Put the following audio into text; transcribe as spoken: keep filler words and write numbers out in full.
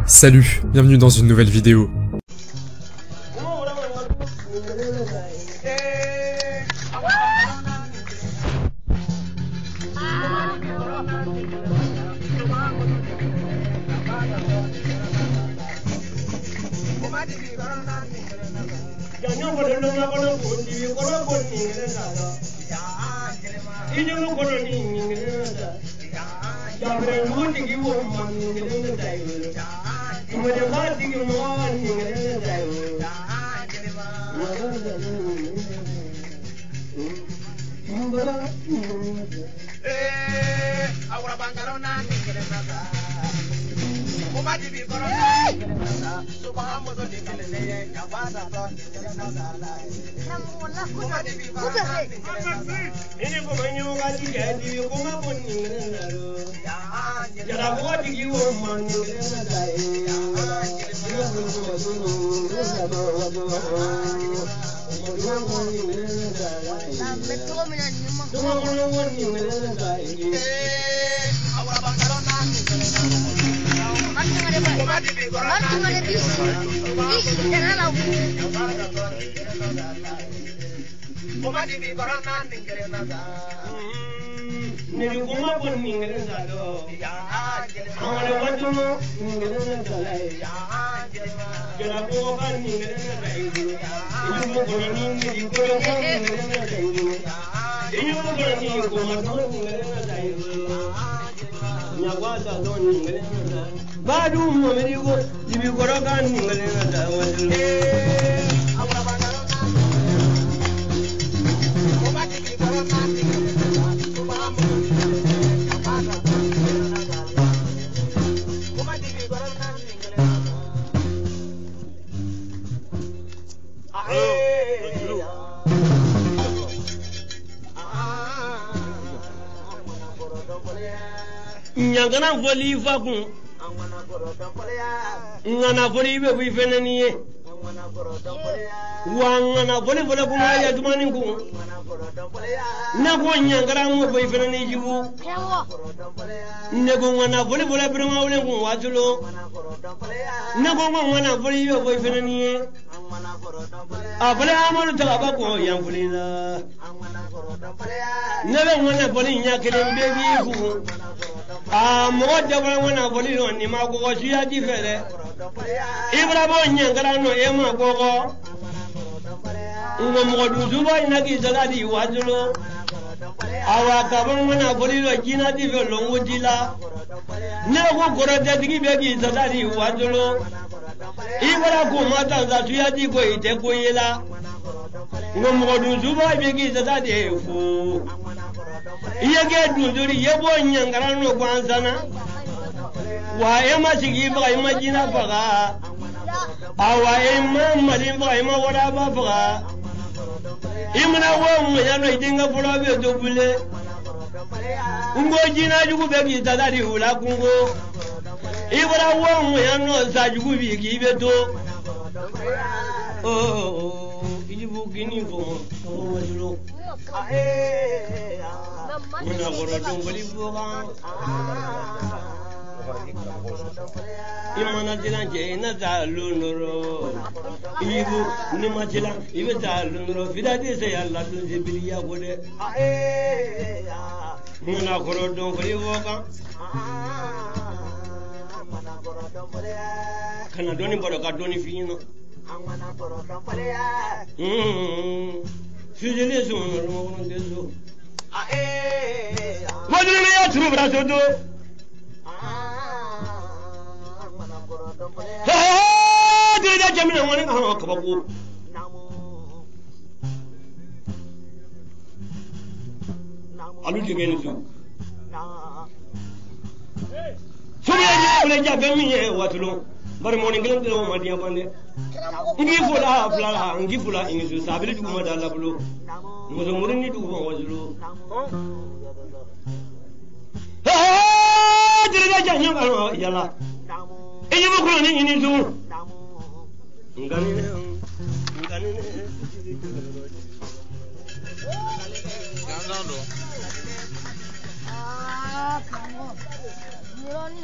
Salut, bienvenue dans une nouvelle vidéo. Madou, Nyangana folie fakun ngana folie be wi fenaniye wa ngana folie folie kuma ya dumani ku na ko nyangara mo wi fenani jibu ne ko ngana folie folie brema wole ku watulo na ko ngana folie be wi fenaniye a folie amolu ta ba ko yan folie la ne be ngana folie nya kele be bi ku ah mo jabra wana folie no ni ma ko ko siya di fere Ibrahima nyangara no e ma ko ko ngo mo du zuba ina ki saladi wajulo awa ka bon wana folie lo jina di fe lo ngudila ne ko goro de digi be ki saladi wajulo Ibrahima ko mata za siya di ko ite ko yela ngo mo du zuba be ki saladi fu yege duduri yebo nyangara no kwanzana wa ema sigi ba ema jina faga awa ema madin ba ema wada ba faga imna wo mu ya no idinga fulo be do bule ngo jina jugu be gi tadari ula kungo ibra wo mu ya no sa jugu bi gi be to oh ijibu gini fo o wajulo ae muna goro don bali boga imana dilan je na zalu nuro ibu ni majila ibe zalu nuro fidadi se yalla dun jibiliya gode ae muna goro don bali boga kana doni bodo ka doni fino mm fidele so no no deso Madou ya turu braso do ah de da jamina woni ha ka bako alu de genu su so ya ni ja be mi e watulo bar mo ni ngel ngel ma dia bande ngi fula fula ngi fula ngi su sabili du ma da la bulo mo so murini du ma wajulo ah dire da janya ba yala e yimo ko ni ni su ngani ngani ah kamo muroni